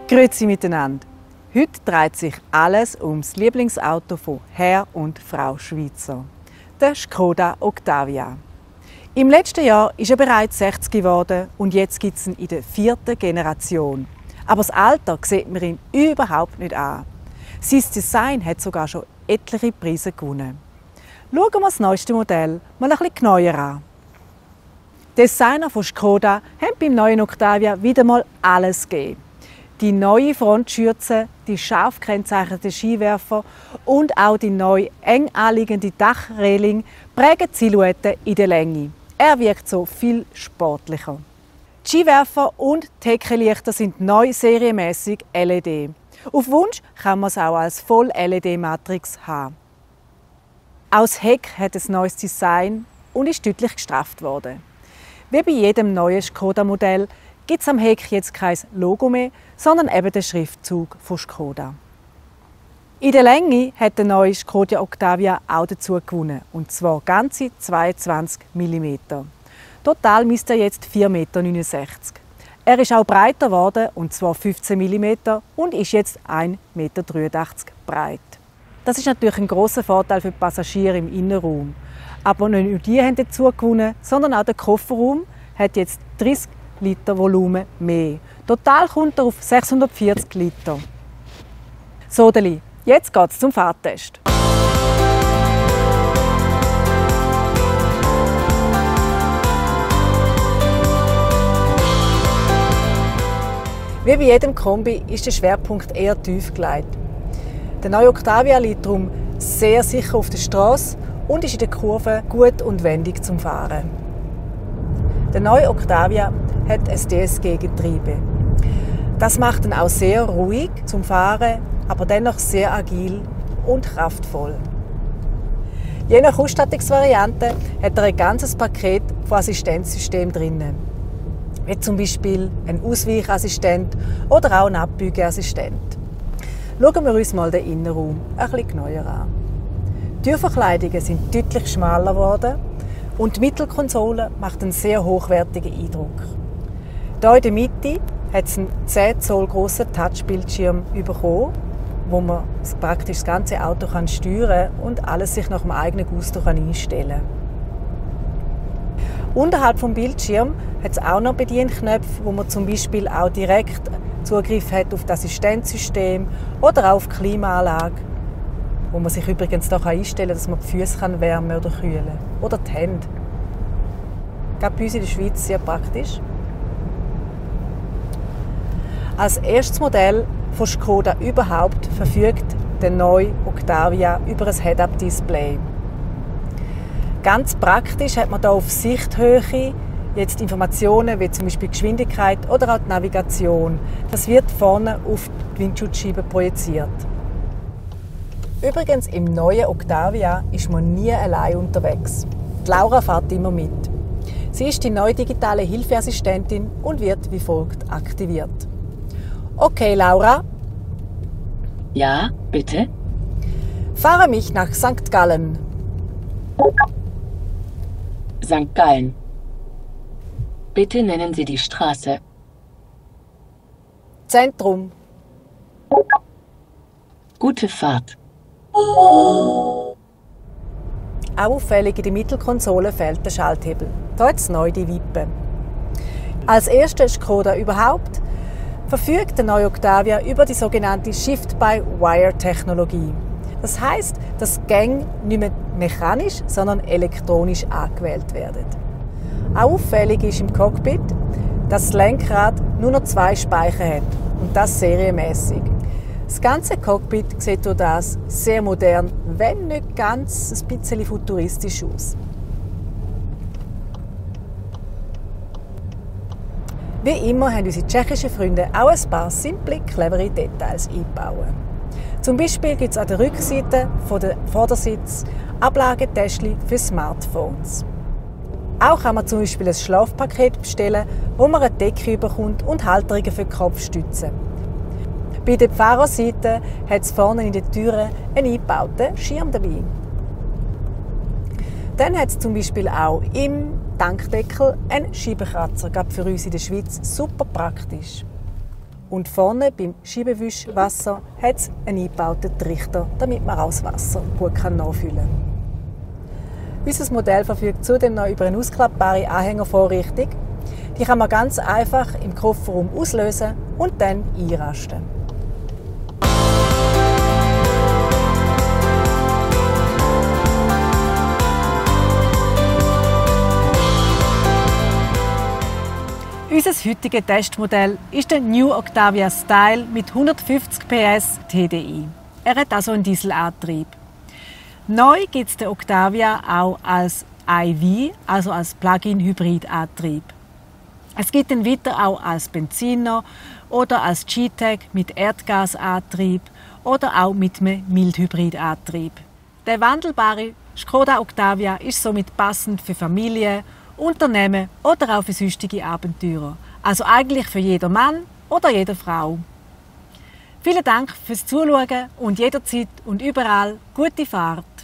Grüezi miteinander. Heute dreht sich alles ums Lieblingsauto von Herr und Frau Schweizer, der Škoda Octavia. Im letzten Jahr ist er bereits 60 geworden und jetzt gibt es ihn in der 4. Generation. Aber das Alter sieht man ihm überhaupt nicht an. Sein Design hat sogar schon etliche Preise gewonnen. Schauen wir das neueste Modell mal ein bisschen genauer an. Die Designer von Škoda haben beim neuen Octavia wieder mal alles gegeben. Die neue Frontschürze, die scharf gekennzeichneten Skiwerfer und auch die neu eng anliegende Dachreling prägen die Silhouette in der Länge. Er wirkt so viel sportlicher. Die Skiwerfer und die Hecklichter sind neu serienmäßig LED. Auf Wunsch kann man es auch als Voll-LED-Matrix haben. Auch das Heck hat ein neues Design und ist deutlich gestrafft worden. Wie bei jedem neuen Škoda-Modell gibt es am Heck jetzt kein Logo mehr, sondern eben den Schriftzug von Škoda. In der Länge hat der neue Škoda Octavia auch dazu gewonnen, und zwar ganze 22 mm. Total misst er jetzt 4,69 m. Er ist auch breiter geworden, und zwar 15 mm, und ist jetzt 1,83 m breit. Das ist natürlich ein grosser Vorteil für die Passagiere im Innenraum. Aber nicht nur die haben dazu gewonnen, sondern auch der Kofferraum hat jetzt 30 Liter Volumen mehr. Total kommt er auf 640 Liter. So, Deli, jetzt geht es zum Fahrtest. Wie bei jedem Kombi ist der Schwerpunkt eher tief gelegt. Der neue Octavia liegt darum sehr sicher auf der Straße und ist in der Kurve gut und wendig zum Fahren. Der neue Octavia hat ein DSG-Getriebe. Das macht ihn auch sehr ruhig zum Fahren, aber dennoch sehr agil und kraftvoll. Je nach Ausstattungsvariante hat er ein ganzes Paket von Assistenzsystemen drin. Wie zum Beispiel ein Ausweichassistent oder auch ein Abbiegeassistent. Schauen wir uns mal den Innenraum ein bisschen genauer an. Die Türverkleidungen sind deutlich schmaler geworden und die Mittelkonsole macht einen sehr hochwertigen Eindruck. Hier in der Mitte hat es einen 10 Zoll grossen Touchbildschirm bekommen, wo man praktisch das ganze Auto steuern kann und alles sich nach dem eigenen Gusto einstellen kann. Unterhalb des Bildschirms hat es auch noch Bedienknöpfe, wo man zum Beispiel auch direkt Zugriff hat auf das Assistenzsystem oder auch auf die Klimaanlage, wo man sich übrigens da einstellen kann, dass man die Füße wärmen oder kühlen kann. Oder die Hände. Gerade bei uns in der Schweiz sehr praktisch. Als erstes Modell von Škoda überhaupt verfügt der neue Octavia über ein Head-Up-Display. Ganz praktisch hat man hier auf Sichthöhe jetzt Informationen wie zum Beispiel Geschwindigkeit oder auch die Navigation. Das wird vorne auf die Windschutzscheibe projiziert. Übrigens, im neuen Octavia ist man nie allein unterwegs. Die Laura fährt immer mit. Sie ist die neue digitale Hilfeassistentin und wird wie folgt aktiviert. Okay, Laura. Ja, bitte? Fahre mich nach St. Gallen. St. Gallen. Bitte nennen Sie die Straße. Zentrum. Gute Fahrt. Auch auffällig in der Mittelkonsole fehlt der Schalthebel. Hier hat es neu die Wippe. Als erster Škoda überhaupt verfügt der neue Octavia über die sogenannte Shift-by-Wire-Technologie. Das heisst, dass die Gänge nicht mehr mechanisch, sondern elektronisch angewählt werden. Auch auffällig ist im Cockpit, dass das Lenkrad nur noch 2 Speicher hat und das serienmäßig. Das ganze Cockpit sieht durch das sehr modern, wenn nicht ganz ein bisschen futuristisch aus. Wie immer haben unsere tschechischen Freunde auch ein paar simple, clevere Details eingebaut. Zum Beispiel gibt es an der Rückseite von der Vordersitz Ablagetäschchen für Smartphones. Auch kann man zum Beispiel ein Schlafpaket bestellen, wo man eine Decke bekommt und Halterungen für die Kopfstützen. Bei der Fahrerseite hat es vorne in den Türen einen eingebauten Schirm dabei. Dann hat es zum Beispiel auch im Tankdeckel einen Scheibenkratzer, gerade für uns in der Schweiz super praktisch. Und vorne beim Scheibenwischwasser hat es einen eingebauten Trichter, damit man auch das Wasser gut nachfüllen kann. Unser Modell verfügt zudem noch über eine ausklappbare Anhängervorrichtung. Die kann man ganz einfach im Kofferraum auslösen und dann einrasten. Unser heutiges Testmodell ist der New Octavia Style mit 150 PS TDI. Er hat also einen Dieselantrieb. Neu gibt es den Octavia auch als iV, also als Plug-in-Hybrid-Antrieb. Es gibt ihn weiter auch als Benziner oder als G-Tech mit Erdgasantrieb oder auch mit einem Mildhybridantrieb. Der wandelbare Škoda Octavia ist somit passend für Familien, Unternehmen oder auch für sonstige Abenteurer. Also eigentlich für jeden Mann oder jede Frau. Vielen Dank fürs Zuschauen und jederzeit und überall gute Fahrt!